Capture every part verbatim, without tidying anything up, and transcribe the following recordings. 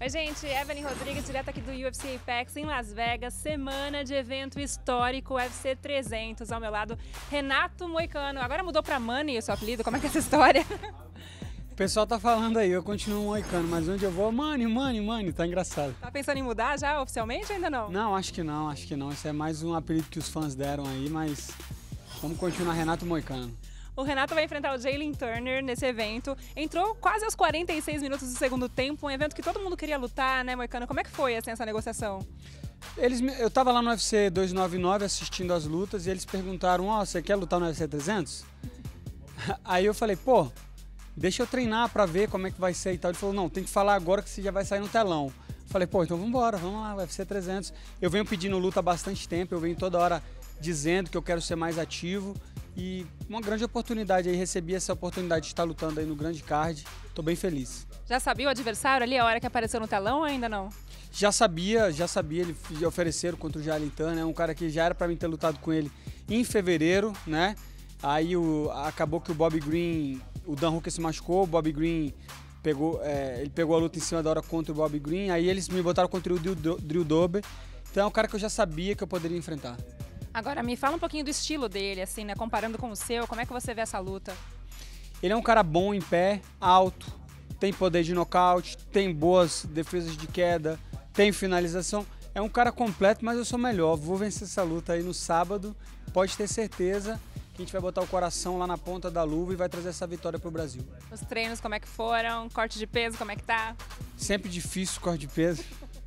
Oi, gente, Evelyn Rodrigues, direto aqui do U F C Apex em Las Vegas, semana de evento histórico U F C trezentos. Ao meu lado, Renato Moicano. Agora mudou pra Money o seu apelido, como é que é essa história? O pessoal tá falando aí, eu continuo Moicano, mas onde eu vou, Money, Money, Money, tá engraçado. Tá pensando em mudar já oficialmente ou ainda não? Não, acho que não, acho que não. Esse é mais um apelido que os fãs deram aí, mas vamos continuar Renato Moicano. O Renato vai enfrentar o Jalin Turner nesse evento. Entrou quase aos quarenta e seis minutos do segundo tempo, um evento que todo mundo queria lutar, né, Moicano? Como é que foi assim, essa negociação? Eles, eu tava lá no U F C duzentos e noventa e nove assistindo as lutas e eles perguntaram, ó, oh, você quer lutar no U F C trezentos? Aí eu falei, pô, deixa eu treinar pra ver como é que vai ser e tal. Ele falou, não, tem que falar agora que você já vai sair no telão. Falei, pô, então vambora, vamos lá, U F C trezentos. Eu venho pedindo luta há bastante tempo, eu venho toda hora dizendo que eu quero ser mais ativo. E uma grande oportunidade aí, recebi essa oportunidade de estar lutando aí no grande card, tô bem feliz. Já sabia o adversário ali, a hora que apareceu no telão ou ainda não? Já sabia, já sabia, ele ofereceram contra o Jalin Turner, é um cara que já era pra mim ter lutado com ele em fevereiro, né? Aí o, acabou que o Bobby Green, o Dan Hooker se machucou, o Bobby Green pegou, é, ele pegou a luta em cima da hora contra o Bobby Green, aí eles me botaram contra o Drew, Drew Dober, então é um cara que eu já sabia que eu poderia enfrentar. Agora, me fala um pouquinho do estilo dele, assim, né? Comparando com o seu, como é que você vê essa luta? Ele é um cara bom em pé, alto, tem poder de nocaute, tem boas defesas de queda, tem finalização. É um cara completo, mas eu sou melhor. Vou vencer essa luta aí no sábado, pode ter certeza que a gente vai botar o coração lá na ponta da luva e vai trazer essa vitória pro Brasil. Os treinos, como é que foram? Corte de peso, como é que tá? Sempre difícil o corte de peso,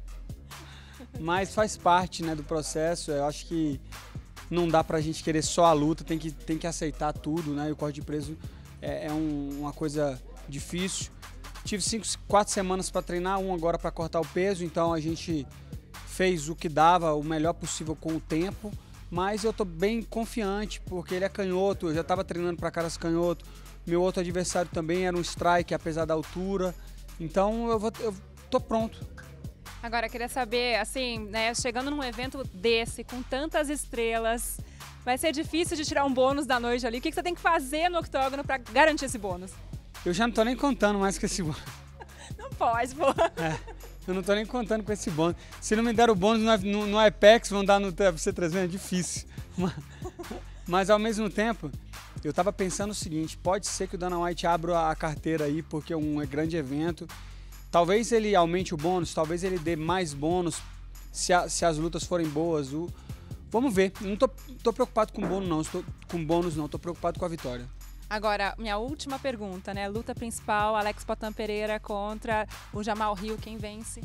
mas faz parte, né, do processo. Eu acho que não dá pra gente querer só a luta, tem que, tem que aceitar tudo, né? E o corte de peso é, é um, uma coisa difícil. Tive cinco, quatro semanas para treinar, um agora para cortar o peso, então a gente fez o que dava, o melhor possível com o tempo, mas eu tô bem confiante, porque ele é canhoto, eu já estava treinando para caras canhoto, meu outro adversário também era um strike, apesar da altura, então eu, vou, eu tô pronto. Agora, eu queria saber, assim, né, chegando num evento desse, com tantas estrelas, vai ser difícil de tirar um bônus da noite ali. O que você tem que fazer no octógono para garantir esse bônus? Eu já não tô nem contando mais com esse bônus. Não pode, pô. É, eu não tô nem contando com esse bônus. Se não me der o bônus no, no, no Apex, vão dar no U F C trezentos, é difícil. Mas, mas ao mesmo tempo, eu tava pensando o seguinte, pode ser que o Dana White abra a carteira aí, porque é um grande evento. Talvez ele aumente o bônus, talvez ele dê mais bônus se, a, se as lutas forem boas. O, vamos ver. Não tô, tô preocupado com bônus não, estou com bônus não, tô preocupado com a vitória. Agora, minha última pergunta, né? Luta principal, Alex Poatan Pereira contra o Jamal Hill, quem vence?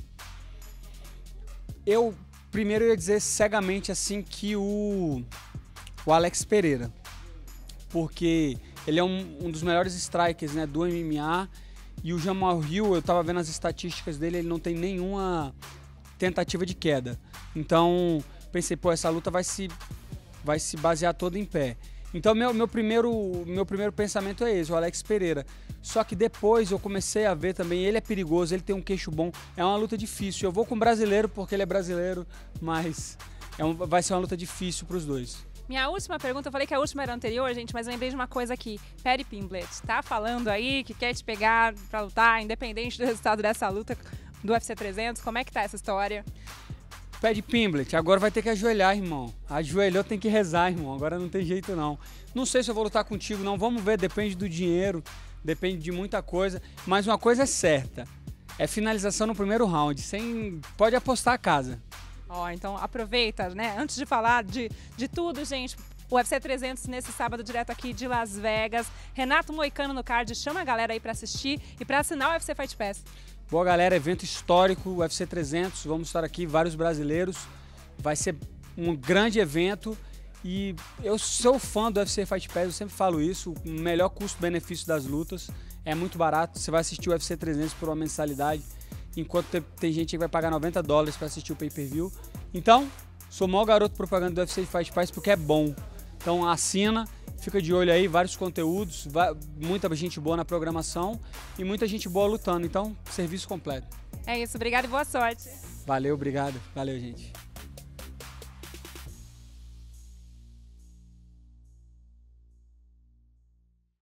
Eu primeiro ia dizer cegamente assim que o, o Alex Pereira, porque ele é um, um dos melhores strikers, né, do M M A. E o Jamal Hill, eu tava vendo as estatísticas dele, ele não tem nenhuma tentativa de queda. Então, pensei, pô, essa luta vai se, vai se basear toda em pé. Então, meu, meu, primeiro, meu primeiro pensamento é esse, o Alex Pereira. Só que depois eu comecei a ver também, ele é perigoso, ele tem um queixo bom, é uma luta difícil. Eu vou com o brasileiro porque ele é brasileiro, mas é um, vai ser uma luta difícil para os dois. Minha última pergunta, eu falei que a última era anterior, gente, mas eu lembrei de uma coisa aqui. Paddy Pimblett tá falando aí que quer te pegar pra lutar, independente do resultado dessa luta do U F C trezentos. Como é que tá essa história? Paddy Pimblett, agora vai ter que ajoelhar, irmão. Ajoelhou, tem que rezar, irmão. Agora não tem jeito, não. Não sei se eu vou lutar contigo, não. Vamos ver, depende do dinheiro, depende de muita coisa. Mas uma coisa é certa, é finalização no primeiro round. Sem... Pode apostar a casa. Ó, então aproveita, né? Antes de falar de, de tudo, gente, o U F C trezentos nesse sábado, direto aqui de Las Vegas. Renato Moicano no card, chama a galera aí pra assistir e pra assinar o U F C Fight Pass. Boa, galera, evento histórico, U F C trezentos, vamos estar aqui, vários brasileiros. Vai ser um grande evento e eu sou fã do U F C Fight Pass, eu sempre falo isso, o melhor custo-benefício das lutas, é muito barato, você vai assistir o U F C trezentos por uma mensalidade, enquanto tem, tem gente que vai pagar noventa dólares para assistir o pay-per-view. Então, sou o maior garoto propaganda do U F C Fight Pass porque é bom. Então assina, fica de olho aí, vários conteúdos, muita gente boa na programação e muita gente boa lutando. Então, serviço completo. É isso, obrigado e boa sorte. Valeu, obrigado. Valeu, gente.